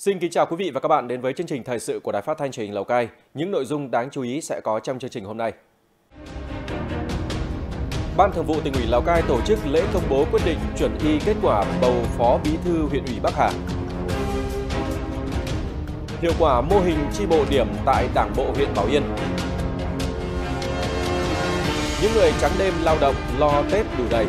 Xin kính chào quý vị và các bạn đến với chương trình thời sự của Đài Phát thanh Truyền hình Lào Cai. Những nội dung đáng chú ý sẽ có trong chương trình hôm nay. Ban Thường vụ Tỉnh ủy Lào Cai tổ chức lễ công bố quyết định chuẩn y kết quả bầu Phó Bí thư huyện ủy Bắc Hà. Hiệu quả mô hình chi bộ điểm tại Đảng bộ huyện Bảo Yên. Những người trắng đêm lao động lo Tết đủ đầy.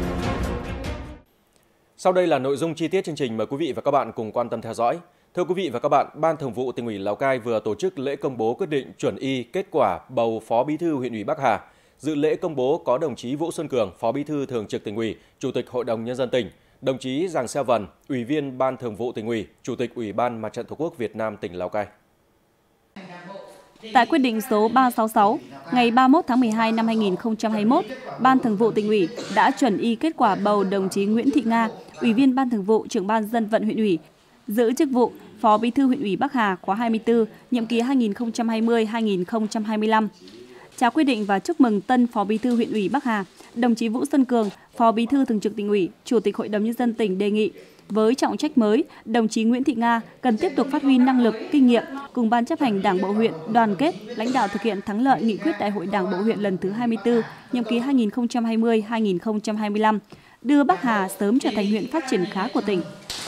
Sau đây là nội dung chi tiết chương trình, mời quý vị và các bạn cùng quan tâm theo dõi. Thưa quý vị và các bạn, Ban Thường vụ Tỉnh ủy Lào Cai vừa tổ chức lễ công bố quyết định chuẩn y kết quả bầu Phó Bí thư huyện ủy Bắc Hà. Dự lễ công bố có đồng chí Vũ Xuân Cường, Phó Bí thư Thường trực Tỉnh ủy, Chủ tịch Hội đồng Nhân dân tỉnh, đồng chí Giàng Xeo Vần, Ủy viên Ban Thường vụ Tỉnh ủy, Chủ tịch Ủy ban Mặt trận Tổ quốc Việt Nam tỉnh Lào Cai. Tại quyết định số 366, ngày 31 tháng 12 năm 2021, Ban Thường vụ Tỉnh ủy đã chuẩn y kết quả bầu đồng chí Nguyễn Thị Nga, Ủy viên Ban Thường vụ, Trưởng ban Dân vận huyện ủy, giữ chức vụ Phó Bí thư huyện ủy Bắc Hà khóa 24, nhiệm kỳ 2020-2025. Trao quyết định và chúc mừng tân Phó Bí thư huyện ủy Bắc Hà, đồng chí Vũ Xuân Cường, Phó Bí thư Thường trực Tỉnh ủy, Chủ tịch Hội đồng Nhân dân tỉnh đề nghị với trọng trách mới, đồng chí Nguyễn Thị Nga cần tiếp tục phát huy năng lực, kinh nghiệm cùng Ban chấp hành Đảng bộ huyện đoàn kết, lãnh đạo thực hiện thắng lợi nghị quyết Đại hội Đảng bộ huyện lần thứ 24, nhiệm kỳ 2020-2025, đưa Bắc Hà sớm trở thành huyện phát triển khá của tỉnh.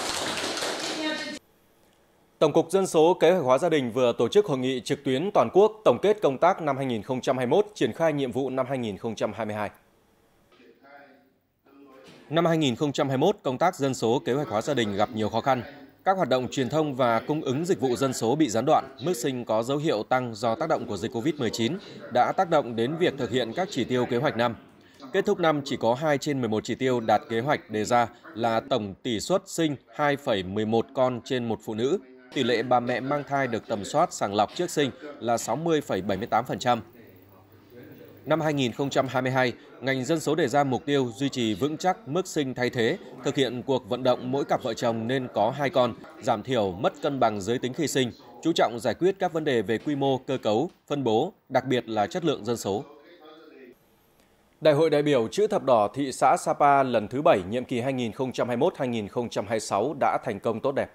Tổng cục Dân số Kế hoạch hóa gia đình vừa tổ chức hội nghị trực tuyến toàn quốc tổng kết công tác năm 2021, triển khai nhiệm vụ năm 2022. Năm 2021, công tác dân số kế hoạch hóa gia đình gặp nhiều khó khăn. Các hoạt động truyền thông và cung ứng dịch vụ dân số bị gián đoạn, mức sinh có dấu hiệu tăng do tác động của dịch Covid-19 đã tác động đến việc thực hiện các chỉ tiêu kế hoạch năm. Kết thúc năm chỉ có 2 trên 11 chỉ tiêu đạt kế hoạch đề ra là tổng tỷ suất sinh 2,11 con trên một phụ nữ, tỷ lệ bà mẹ mang thai được tầm soát sàng lọc trước sinh là 60,78%. Năm 2022, ngành dân số đề ra mục tiêu duy trì vững chắc mức sinh thay thế, thực hiện cuộc vận động mỗi cặp vợ chồng nên có 2 con, giảm thiểu mất cân bằng giới tính khi sinh, chú trọng giải quyết các vấn đề về quy mô, cơ cấu, phân bố, đặc biệt là chất lượng dân số. Đại hội đại biểu Chữ Thập Đỏ thị xã Sapa lần thứ 7, nhiệm kỳ 2021-2026 đã thành công tốt đẹp.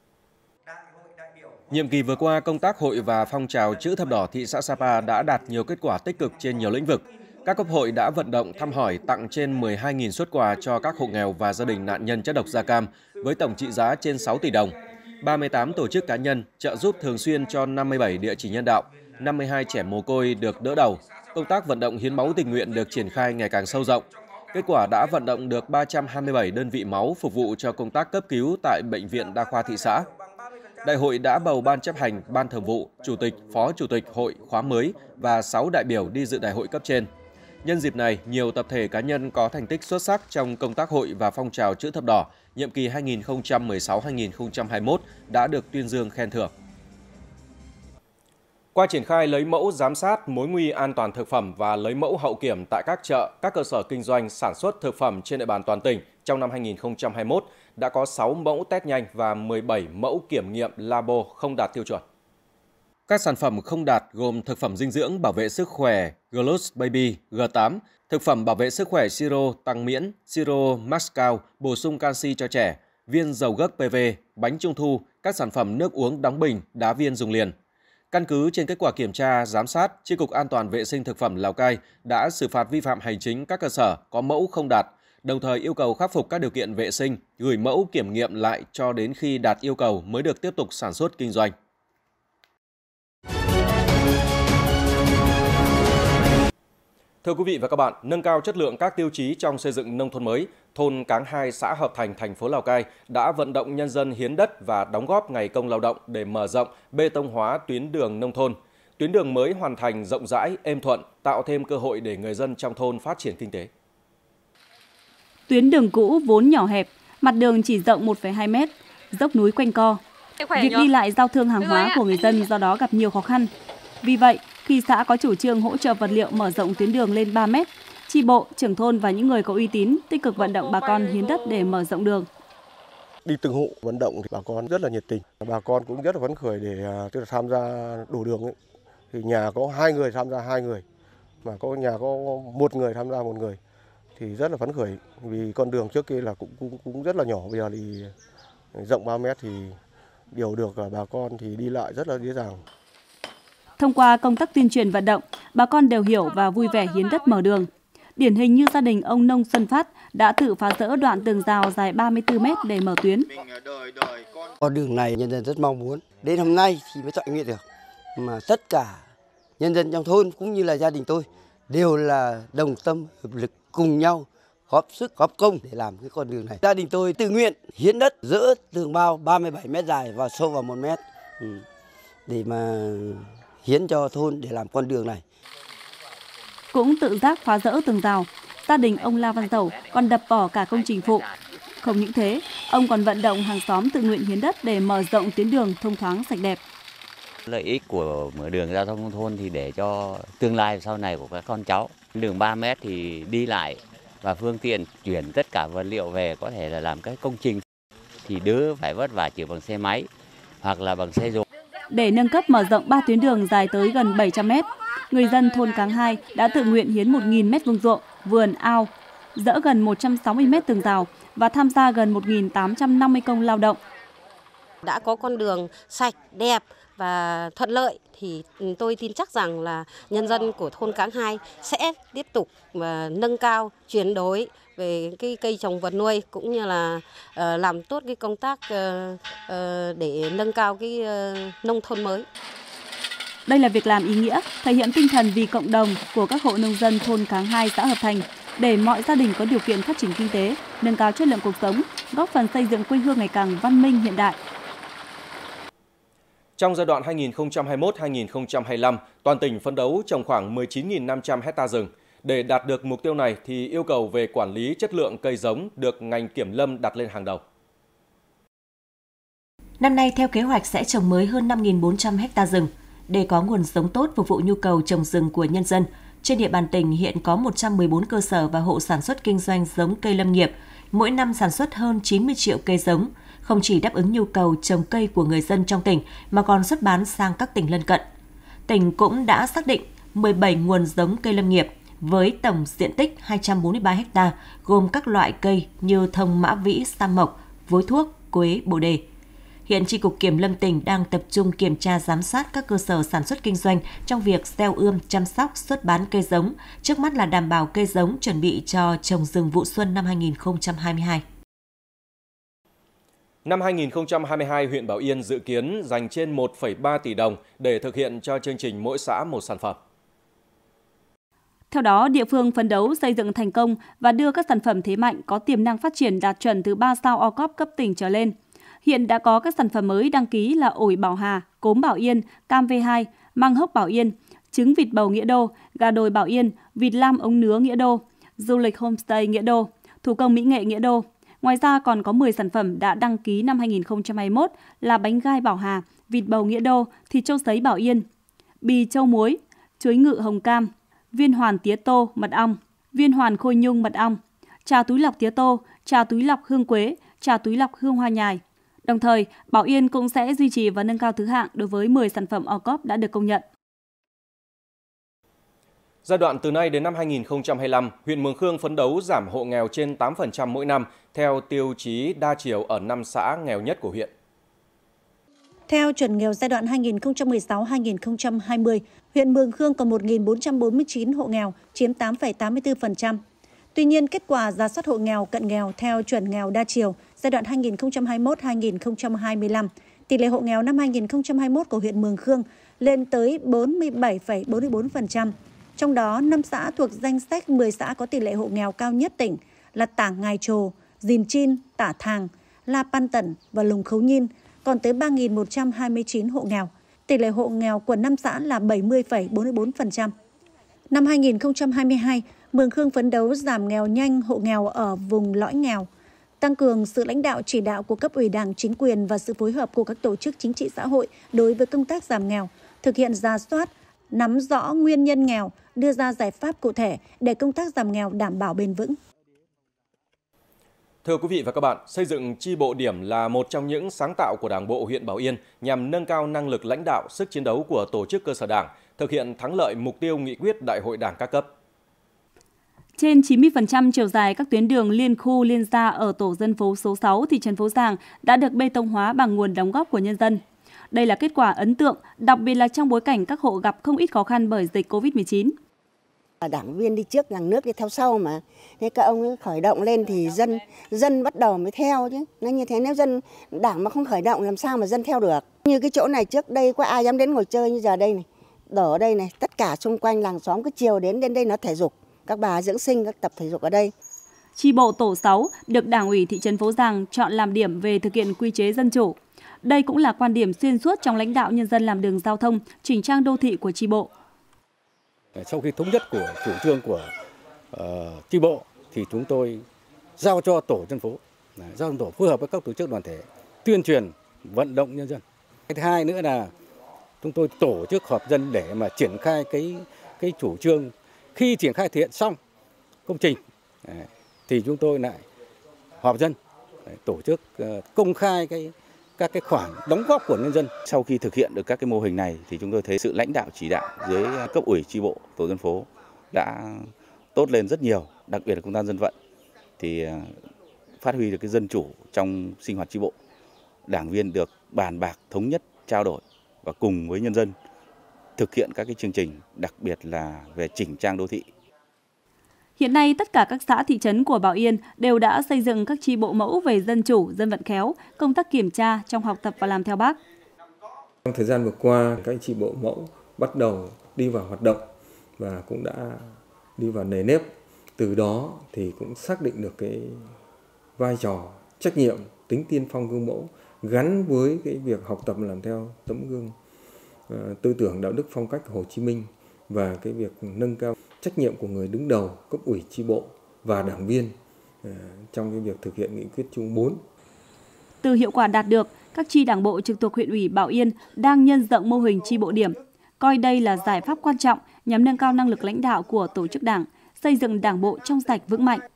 Nhiệm kỳ vừa qua, công tác hội và phong trào Chữ Thập Đỏ thị xã Sapa đã đạt nhiều kết quả tích cực trên nhiều lĩnh vực. Các cấp hội đã vận động thăm hỏi tặng trên 12.000 suất quà cho các hộ nghèo và gia đình nạn nhân chất độc da cam với tổng trị giá trên 6 tỷ đồng. 38 tổ chức cá nhân trợ giúp thường xuyên cho 57 địa chỉ nhân đạo, 52 trẻ mồ côi được đỡ đầu. Công tác vận động hiến máu tình nguyện được triển khai ngày càng sâu rộng. Kết quả đã vận động được 327 đơn vị máu phục vụ cho công tác cấp cứu tại Bệnh viện Đa khoa thị xã. Đại hội đã bầu Ban chấp hành, Ban Thường vụ, Chủ tịch, Phó Chủ tịch hội khóa mới và 6 đại biểu đi dự đại hội cấp trên. Nhân dịp này, nhiều tập thể cá nhân có thành tích xuất sắc trong công tác hội và phong trào Chữ Thập Đỏ nhiệm kỳ 2016-2021 đã được tuyên dương khen thưởng. Qua triển khai lấy mẫu giám sát mối nguy an toàn thực phẩm và lấy mẫu hậu kiểm tại các chợ, các cơ sở kinh doanh sản xuất thực phẩm trên địa bàn toàn tỉnh trong năm 2021, đã có 6 mẫu test nhanh và 17 mẫu kiểm nghiệm labo không đạt tiêu chuẩn. Các sản phẩm không đạt gồm thực phẩm dinh dưỡng bảo vệ sức khỏe Glus Baby G8, thực phẩm bảo vệ sức khỏe siro tăng miễn, siro Mascao bổ sung canxi cho trẻ, viên dầu gấc PV, bánh trung thu, các sản phẩm nước uống đóng bình, đá viên dùng liền. Căn cứ trên kết quả kiểm tra, giám sát, Chi cục An toàn vệ sinh thực phẩm Lào Cai đã xử phạt vi phạm hành chính các cơ sở có mẫu không đạt, đồng thời yêu cầu khắc phục các điều kiện vệ sinh, gửi mẫu kiểm nghiệm lại cho đến khi đạt yêu cầu mới được tiếp tục sản xuất kinh doanh. Thưa quý vị và các bạn, nâng cao chất lượng các tiêu chí trong xây dựng nông thôn mới, thôn Cáng 2 xã Hợp Thành, thành phố Lào Cai đã vận động nhân dân hiến đất và đóng góp ngày công lao động để mở rộng, bê tông hóa tuyến đường nông thôn. Tuyến đường mới hoàn thành rộng rãi, êm thuận, tạo thêm cơ hội để người dân trong thôn phát triển kinh tế. Tuyến đường cũ vốn nhỏ hẹp, mặt đường chỉ rộng 1,2 m, dốc núi quanh co. Việc đi lại giao thương hàng hóa của người dân do đó gặp nhiều khó khăn. Vì vậy, khi xã có chủ trương hỗ trợ vật liệu mở rộng tuyến đường lên 3 m, chi bộ, trưởng thôn và những người có uy tín tích cực vận động bà con hiến đất để mở rộng đường. Đi từng hộ vận động thì bà con rất là nhiệt tình, bà con cũng rất là phấn khởi để tham gia đổ đường ấy. Thì nhà có 2 người tham gia 2 người, mà có nhà có 1 người tham gia 1 người thì rất là phấn khởi, vì con đường trước kia là cũng rất là nhỏ, bây giờ thì rộng 3 m thì điều được bà con thì đi lại rất là dễ dàng. Thông qua công tác tuyên truyền vận động, bà con đều hiểu và vui vẻ hiến đất mở đường. Điển hình như gia đình ông Nông Xuân Phát đã tự phá rỡ đoạn tường rào dài 34 mét để mở tuyến. Con đường này nhân dân rất mong muốn. Đến hôm nay thì mới toại nguyện được. Mà tất cả nhân dân trong thôn cũng như là gia đình tôi đều là đồng tâm hợp lực cùng nhau góp sức góp công để làm cái con đường này. Gia đình tôi tự nguyện hiến đất dỡ tường bao 37 mét dài và sâu vào 1 mét để mà hiến cho thôn để làm con đường này. Cũng tự giác phá rỡ tường rào, gia đình ông La Văn Dầu còn đập bỏ cả công trình phụ. Không những thế, ông còn vận động hàng xóm tự nguyện hiến đất để mở rộng tuyến đường thông thoáng sạch đẹp. Lợi ích của mở đường giao thông nông thôn thì để cho tương lai sau này của các con cháu. Đường 3 mét thì đi lại và phương tiện chuyển tất cả vật liệu về có thể là làm các công trình thì đỡ phải vất vả chỉ bằng xe máy hoặc là bằng xe dồn. Để nâng cấp mở rộng 3 tuyến đường dài tới gần 700 mét, người dân thôn Cáng 2 đã tự nguyện hiến 1.000 mét vuông ruộng, vườn, ao, dỡ gần 160 mét tường rào và tham gia gần 1.850 công lao động. Đã có con đường sạch, đẹp và thuận lợi thì tôi tin chắc rằng là nhân dân của thôn Cáng 2 sẽ tiếp tục nâng cao, chuyển đổi về cái cây trồng vật nuôi cũng như là làm tốt cái công tác để nâng cao cái nông thôn mới. Đây là việc làm ý nghĩa, thể hiện tinh thần vì cộng đồng của các hộ nông dân thôn Cáng 2 xã Hợp Thành để mọi gia đình có điều kiện phát triển kinh tế, nâng cao chất lượng cuộc sống, góp phần xây dựng quê hương ngày càng văn minh hiện đại. Trong giai đoạn 2021-2025, toàn tỉnh phấn đấu trồng khoảng 19.500 hectare rừng. Để đạt được mục tiêu này thì yêu cầu về quản lý chất lượng cây giống được ngành kiểm lâm đặt lên hàng đầu. Năm nay theo kế hoạch sẽ trồng mới hơn 5.400 hectare rừng. Để có nguồn giống tốt phục vụ nhu cầu trồng rừng của nhân dân, trên địa bàn tỉnh hiện có 114 cơ sở và hộ sản xuất kinh doanh giống cây lâm nghiệp, mỗi năm sản xuất hơn 90 triệu cây giống, không chỉ đáp ứng nhu cầu trồng cây của người dân trong tỉnh mà còn xuất bán sang các tỉnh lân cận. Tỉnh cũng đã xác định 17 nguồn giống cây lâm nghiệp với tổng diện tích 243 ha, gồm các loại cây như thông mã vĩ, sam mộc, vối thuốc, quế, bồ đề. Hiện Chi cục Kiểm lâm tỉnh đang tập trung kiểm tra giám sát các cơ sở sản xuất kinh doanh trong việc gieo ươm, chăm sóc, xuất bán cây giống, trước mắt là đảm bảo cây giống chuẩn bị cho trồng rừng vụ xuân năm 2022. Năm 2022, huyện Bảo Yên dự kiến dành trên 1,3 tỷ đồng để thực hiện cho chương trình mỗi xã một sản phẩm. Theo đó, địa phương phấn đấu xây dựng thành công và đưa các sản phẩm thế mạnh có tiềm năng phát triển đạt chuẩn từ 3 sao OCOP cấp tỉnh trở lên. Hiện đã có các sản phẩm mới đăng ký là ổi Bảo Hà, cốm Bảo Yên, cam V2, măng hốc Bảo Yên, trứng vịt bầu Nghĩa Đô, gà đồi Bảo Yên, vịt lam ống nứa Nghĩa Đô, du lịch homestay Nghĩa Đô, thủ công mỹ nghệ Nghĩa Đô. Ngoài ra còn có 10 sản phẩm đã đăng ký năm 2021 là bánh gai Bảo Hà, vịt bầu Nghĩa Đô, thịt trâu sấy Bảo Yên, bì trâu muối, chuối ngự hồng cam, viên hoàn tía tô mật ong, viên hoàn khôi nhung mật ong, trà túi lọc tía tô, trà túi lọc hương quế, trà túi lọc hương hoa nhài. Đồng thời, Bảo Yên cũng sẽ duy trì và nâng cao thứ hạng đối với 10 sản phẩm OCOP đã được công nhận. Giai đoạn từ nay đến năm 2025, huyện Mường Khương phấn đấu giảm hộ nghèo trên 8% mỗi năm theo tiêu chí đa chiều ở 5 xã nghèo nhất của huyện. Theo chuẩn nghèo giai đoạn 2016-2020, huyện Mường Khương có 1.449 hộ nghèo, chiếm 8,84%. Tuy nhiên, kết quả rà soát hộ nghèo cận nghèo theo chuẩn nghèo đa chiều giai đoạn 2021-2025, tỷ lệ hộ nghèo năm 2021 của huyện Mường Khương lên tới 47,44%. Trong đó, 5 xã thuộc danh sách 10 xã có tỷ lệ hộ nghèo cao nhất tỉnh là Tả Ngài Trồ, Dìn Chin, Tả Thàng, La Pan Tẩn và Lùng Khấu Nhiên, còn tới 3.129 hộ nghèo. Tỷ lệ hộ nghèo của 5 xã là 70,44%. Năm 2022, Mường Khương phấn đấu giảm nghèo nhanh hộ nghèo ở vùng lõi nghèo, tăng cường sự lãnh đạo chỉ đạo của cấp ủy Đảng, chính quyền và sự phối hợp của các tổ chức chính trị xã hội đối với công tác giảm nghèo, thực hiện rà soát, nắm rõ nguyên nhân nghèo, đưa ra giải pháp cụ thể để công tác giảm nghèo đảm bảo bền vững. Thưa quý vị và các bạn, xây dựng chi bộ điểm là một trong những sáng tạo của Đảng bộ huyện Bảo Yên nhằm nâng cao năng lực lãnh đạo, sức chiến đấu của tổ chức cơ sở Đảng, thực hiện thắng lợi mục tiêu nghị quyết Đại hội Đảng các cấp. Trên 90% chiều dài các tuyến đường liên khu liên gia ở tổ dân phố số 6 thị trấn Phố Giàng đã được bê tông hóa bằng nguồn đóng góp của nhân dân. Đây là kết quả ấn tượng, đặc biệt là trong bối cảnh các hộ gặp không ít khó khăn bởi dịch Covid-19. Đảng viên đi trước, nhà nước đi theo sau mà. Thế các ông ấy khởi động lên thì dân bắt đầu mới theo chứ. Nó như thế nếu đảng mà không khởi động làm sao mà dân theo được. Như cái chỗ này trước đây có ai dám đến ngồi chơi như giờ đây này. Đổ ở đây này, tất cả xung quanh làng xóm cứ chiều đến đây nó thể dục. Các bà dưỡng sinh, các tập thể dục ở đây. Chi bộ tổ 6 được Đảng ủy thị trấn Phố Giàng chọn làm điểm về thực hiện quy chế dân chủ. Đây cũng là quan điểm xuyên suốt trong lãnh đạo nhân dân làm đường giao thông, chỉnh trang đô thị của chi bộ. Sau khi thống nhất của chủ trương của chi bộ thì chúng tôi giao cho tổ dân phố, giao cho tổ phối hợp với các tổ chức đoàn thể tuyên truyền vận động nhân dân. Cái thứ hai nữa là chúng tôi tổ chức họp dân để mà triển khai cái chủ trương. Khi triển khai thực hiện xong công trình thì chúng tôi lại họp dân tổ chức công khai các cái khoản đóng góp của nhân dân. Sau khi thực hiện được các cái mô hình này thì chúng tôi thấy sự lãnh đạo chỉ đạo dưới cấp ủy chi bộ tổ dân phố đã tốt lên rất nhiều, đặc biệt là công tác dân vận thì phát huy được cái dân chủ trong sinh hoạt chi bộ. Đảng viên được bàn bạc thống nhất trao đổi và cùng với nhân dân thực hiện các cái chương trình, đặc biệt là về chỉnh trang đô thị. Hiện nay, tất cả các xã thị trấn của Bảo Yên đều đã xây dựng các chi bộ mẫu về dân chủ, dân vận khéo, công tác kiểm tra trong học tập và làm theo Bác. Trong thời gian vừa qua, các chi bộ mẫu bắt đầu đi vào hoạt động và cũng đã đi vào nề nếp. Từ đó thì cũng xác định được cái vai trò, trách nhiệm, tính tiên phong gương mẫu gắn với cái việc học tập và làm theo tấm gương tư tưởng đạo đức phong cách Hồ Chí Minh và cái việc nâng cao trách nhiệm của người đứng đầu cấp ủy chi bộ và đảng viên trong cái việc thực hiện nghị quyết chung 4. Từ hiệu quả đạt được, các chi đảng bộ trực thuộc huyện ủy Bảo Yên đang nhân rộng mô hình chi bộ điểm, coi đây là giải pháp quan trọng nhằm nâng cao năng lực lãnh đạo của tổ chức đảng, xây dựng đảng bộ trong sạch vững mạnh.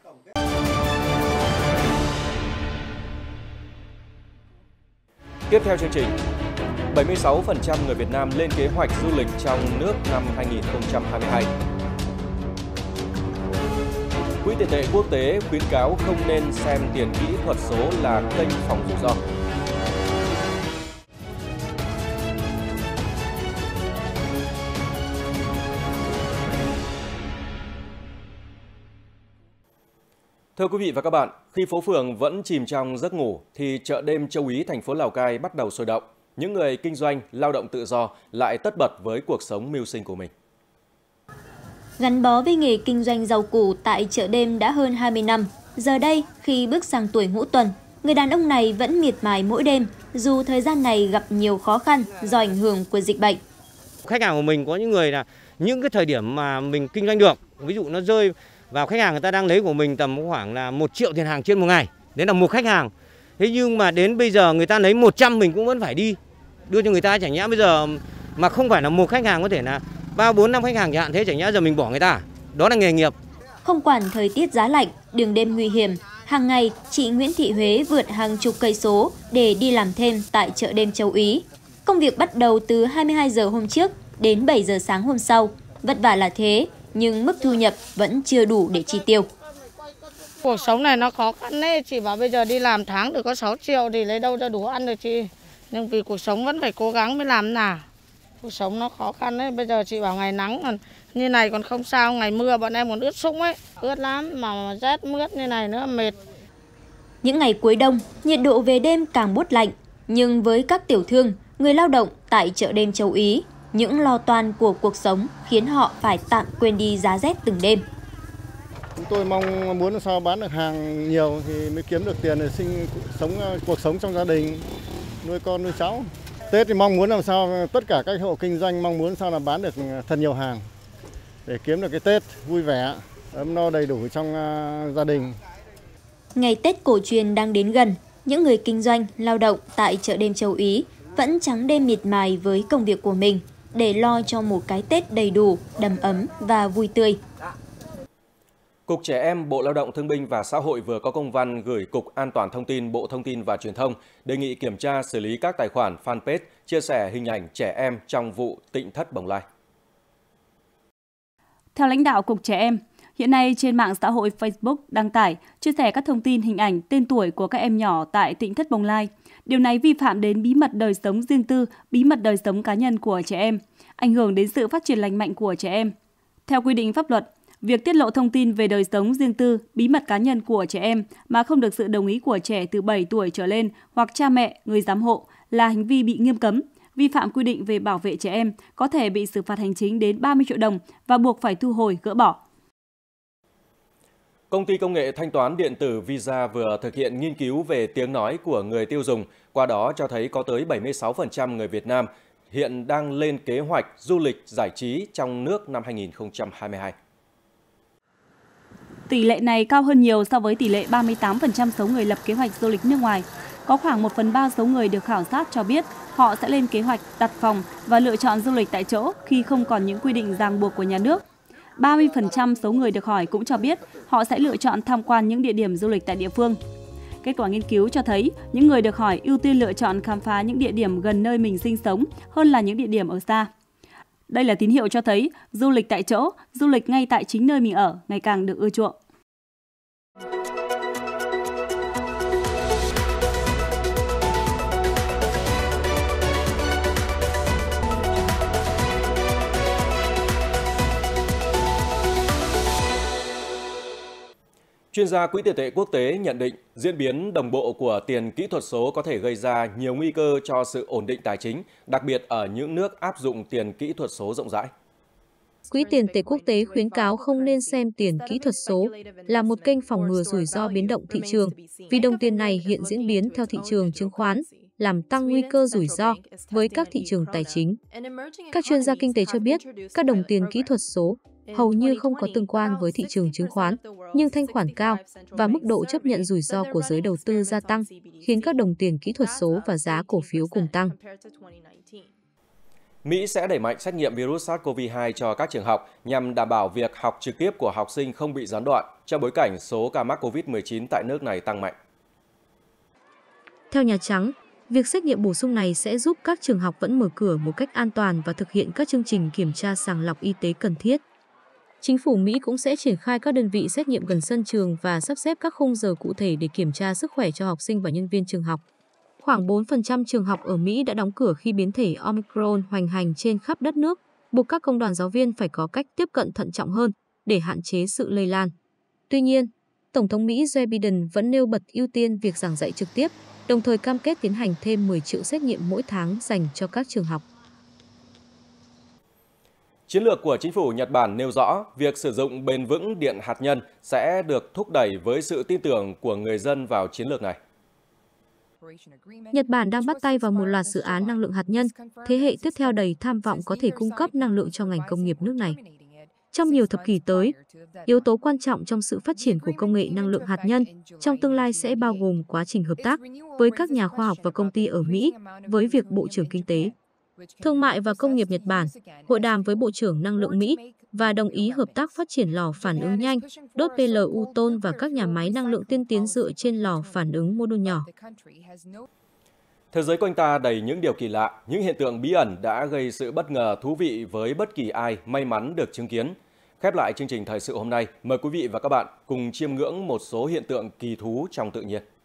Tiếp theo chương trình, 76% người Việt Nam lên kế hoạch du lịch trong nước năm 2022. Quỹ tiền tệ quốc tế khuyến cáo không nên xem tiền kỹ thuật số là kênh phòng rủi ro. Thưa quý vị và các bạn, khi phố phường vẫn chìm trong giấc ngủ thì chợ đêm Châu Ý, thành phố Lào Cai bắt đầu sôi động. Những người kinh doanh, lao động tự do lại tất bật với cuộc sống mưu sinh của mình. Gắn bó với nghề kinh doanh rau củ tại chợ đêm đã hơn 20 năm. Giờ đây, khi bước sang tuổi ngũ tuần, người đàn ông này vẫn miệt mài mỗi đêm, dù thời gian này gặp nhiều khó khăn do ảnh hưởng của dịch bệnh. Khách hàng của mình có những người là những cái thời điểm mà mình kinh doanh được, ví dụ nó rơi vào khách hàng người ta đang lấy của mình tầm khoảng là 1 triệu tiền hàng trên một ngày. Đấy là một khách hàng. Thế nhưng mà đến bây giờ người ta lấy 100 mình cũng vẫn phải đi đưa cho người ta, chẳng nhẽ bây giờ mà không phải là một khách hàng có thể là 3, 4, 5 khách hàng chẳng hạn, thế chẳng nhẽ giờ mình bỏ người ta. Đó là nghề nghiệp. Không quản thời tiết giá lạnh, đường đêm nguy hiểm, hàng ngày chị Nguyễn Thị Huế vượt hàng chục cây số để đi làm thêm tại chợ đêm Châu Ý. Công việc bắt đầu từ 22 giờ hôm trước đến 7 giờ sáng hôm sau. Vất vả là thế, nhưng mức thu nhập vẫn chưa đủ để chi tiêu. Cuộc sống này nó khó khăn đấy, chị bảo bây giờ đi làm tháng được có 6 triệu thì lấy đâu ra đủ ăn được chị. Nhưng vì cuộc sống vẫn phải cố gắng mới làm nào. Cuộc sống nó khó khăn đấy, bây giờ chị bảo ngày nắng còn như này còn không sao, ngày mưa bọn em còn ướt sũng ấy, ướt lắm mà rét mướt như này nữa mệt. Những ngày cuối đông, nhiệt độ về đêm càng buốt lạnh, nhưng với các tiểu thương, người lao động tại chợ đêm Châu Ý, những lo toan của cuộc sống khiến họ phải tạm quên đi giá rét từng đêm. Chúng tôi mong muốn làm sao bán được hàng nhiều thì mới kiếm được tiền để cuộc sống trong gia đình, nuôi con nuôi cháu. Tết thì mong muốn làm sao tất cả các hộ kinh doanh mong muốn sao là bán được thật nhiều hàng để kiếm được cái Tết vui vẻ, ấm no đầy đủ trong gia đình. Ngày Tết cổ truyền đang đến gần, những người kinh doanh, lao động tại chợ đêm Châu Ý vẫn trắng đêm miệt mài với công việc của mình để lo cho một cái Tết đầy đủ, đầm ấm và vui tươi. Cục Trẻ Em, Bộ Lao động Thương binh và Xã hội vừa có công văn gửi Cục An toàn Thông tin, Bộ Thông tin và Truyền thông đề nghị kiểm tra xử lý các tài khoản fanpage chia sẻ hình ảnh trẻ em trong vụ Tịnh Thất Bồng Lai. Theo lãnh đạo Cục Trẻ Em, Hiện nay trên mạng xã hội Facebook đăng tải, chia sẻ các thông tin, hình ảnh, tên tuổi của các em nhỏ tại Tỉnh Thất Bồng Lai. Điều này vi phạm đến bí mật đời sống riêng tư, bí mật đời sống cá nhân của trẻ em, ảnh hưởng đến sự phát triển lành mạnh của trẻ em. Theo quy định pháp luật, việc tiết lộ thông tin về đời sống riêng tư, bí mật cá nhân của trẻ em mà không được sự đồng ý của trẻ từ 7 tuổi trở lên hoặc cha mẹ, người giám hộ là hành vi bị nghiêm cấm, vi phạm quy định về bảo vệ trẻ em, có thể bị xử phạt hành chính đến 30 triệu đồng và buộc phải thu hồi, gỡ bỏ. Công ty công nghệ thanh toán điện tử Visa vừa thực hiện nghiên cứu về tiếng nói của người tiêu dùng, qua đó cho thấy có tới 76% người Việt Nam hiện đang lên kế hoạch du lịch giải trí trong nước năm 2022. Tỷ lệ này cao hơn nhiều so với tỷ lệ 38% số người lập kế hoạch du lịch nước ngoài. Có khoảng 1/3 số người được khảo sát cho biết họ sẽ lên kế hoạch đặt phòng và lựa chọn du lịch tại chỗ khi không còn những quy định ràng buộc của nhà nước. 30% số người được hỏi cũng cho biết họ sẽ lựa chọn tham quan những địa điểm du lịch tại địa phương. Kết quả nghiên cứu cho thấy những người được hỏi ưu tiên lựa chọn khám phá những địa điểm gần nơi mình sinh sống hơn là những địa điểm ở xa. Đây là tín hiệu cho thấy du lịch tại chỗ, du lịch ngay tại chính nơi mình ở ngày càng được ưa chuộng. Chuyên gia Quỹ tiền tệ quốc tế nhận định diễn biến đồng bộ của tiền kỹ thuật số có thể gây ra nhiều nguy cơ cho sự ổn định tài chính, đặc biệt ở những nước áp dụng tiền kỹ thuật số rộng rãi. Quỹ tiền tệ quốc tế khuyến cáo không nên xem tiền kỹ thuật số là một kênh phòng ngừa rủi ro biến động thị trường, vì đồng tiền này hiện diễn biến theo thị trường chứng khoán, làm tăng nguy cơ rủi ro với các thị trường tài chính. Các chuyên gia kinh tế cho biết, các đồng tiền kỹ thuật số hầu như không có tương quan với thị trường chứng khoán, nhưng thanh khoản cao và mức độ chấp nhận rủi ro của giới đầu tư gia tăng, khiến các đồng tiền kỹ thuật số và giá cổ phiếu cùng tăng. Mỹ sẽ đẩy mạnh xét nghiệm virus SARS-CoV-2 cho các trường học nhằm đảm bảo việc học trực tiếp của học sinh không bị gián đoạn trong bối cảnh số ca mắc COVID-19 tại nước này tăng mạnh. Theo Nhà Trắng, việc xét nghiệm bổ sung này sẽ giúp các trường học vẫn mở cửa một cách an toàn và thực hiện các chương trình kiểm tra sàng lọc y tế cần thiết. Chính phủ Mỹ cũng sẽ triển khai các đơn vị xét nghiệm gần sân trường và sắp xếp các khung giờ cụ thể để kiểm tra sức khỏe cho học sinh và nhân viên trường học. Khoảng 4% trường học ở Mỹ đã đóng cửa khi biến thể Omicron hoành hành trên khắp đất nước, buộc các công đoàn giáo viên phải có cách tiếp cận thận trọng hơn để hạn chế sự lây lan. Tuy nhiên, Tổng thống Mỹ Joe Biden vẫn nêu bật ưu tiên việc giảng dạy trực tiếp, đồng thời cam kết tiến hành thêm 10 triệu xét nghiệm mỗi tháng dành cho các trường học. Chiến lược của chính phủ Nhật Bản nêu rõ việc sử dụng bền vững điện hạt nhân sẽ được thúc đẩy với sự tin tưởng của người dân vào chiến lược này. Nhật Bản đang bắt tay vào một loạt dự án năng lượng hạt nhân, thế hệ tiếp theo đầy tham vọng có thể cung cấp năng lượng cho ngành công nghiệp nước này. Trong nhiều thập kỷ tới, yếu tố quan trọng trong sự phát triển của công nghệ năng lượng hạt nhân trong tương lai sẽ bao gồm quá trình hợp tác với các nhà khoa học và công ty ở Mỹ, với việc Bộ trưởng Kinh tế, Thương mại và Công nghiệp Nhật Bản hội đàm với Bộ trưởng Năng lượng Mỹ và đồng ý hợp tác phát triển lò phản ứng nhanh, đốt PLU tôn và các nhà máy năng lượng tiên tiến dựa trên lò phản ứng mô đun nhỏ. Thế giới quanh ta đầy những điều kỳ lạ, những hiện tượng bí ẩn đã gây sự bất ngờ thú vị với bất kỳ ai may mắn được chứng kiến. Khép lại chương trình thời sự hôm nay, mời quý vị và các bạn cùng chiêm ngưỡng một số hiện tượng kỳ thú trong tự nhiên.